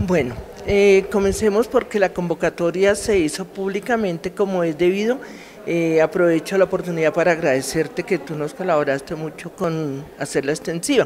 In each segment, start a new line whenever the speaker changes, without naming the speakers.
Bueno, comencemos porque la convocatoria se hizo públicamente como es debido. Aprovecho la oportunidad para agradecerte que tú nos colaboraste mucho con hacerla extensiva.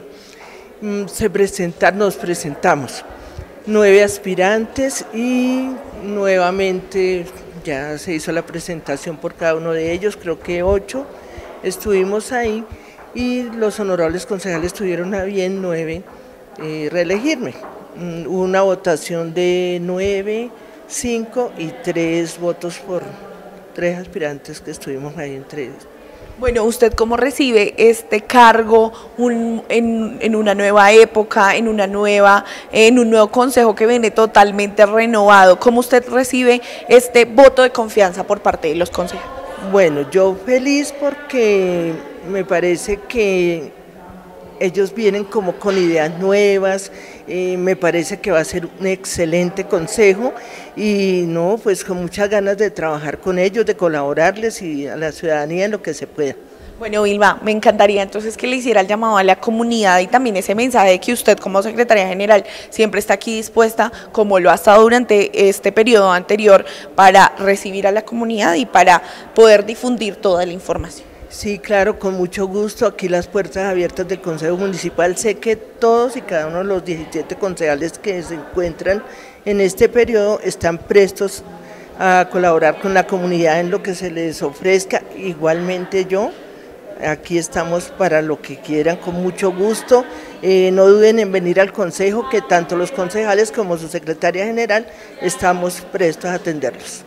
Nos presentamos 9 aspirantes y nuevamente ya se hizo la presentación por cada uno de ellos, creo que 8 estuvimos ahí y los honorables concejales tuvieron a bien 9 reelegirme. Hubo una votación de 9, 5 y 3 votos por 3 aspirantes que estuvimos ahí entre ellos.
Bueno, ¿usted cómo recibe este cargo en una nueva época, en un nuevo consejo que viene totalmente renovado? ¿Cómo usted recibe este voto de confianza por parte de los consejeros?
Bueno, yo feliz porque me parece que ellos vienen como con ideas nuevas, me parece que va a ser un excelente consejo y no, pues con muchas ganas de trabajar con ellos, de colaborarles y a la ciudadanía en lo que se pueda.
Bueno, Vilma, me encantaría entonces que le hiciera el llamado a la comunidad y también ese mensaje de que usted como secretaria general siempre está aquí dispuesta, como lo ha estado durante este periodo anterior, para recibir a la comunidad y para poder difundir toda la información.
Sí, claro, con mucho gusto, aquí las puertas abiertas del Consejo Municipal. Sé que todos y cada uno de los 17 concejales que se encuentran en este periodo están prestos a colaborar con la comunidad en lo que se les ofrezca. Igualmente yo, aquí estamos para lo que quieran, con mucho gusto. No duden en venir al Consejo, que tanto los concejales como su secretaria general estamos prestos a atenderlos.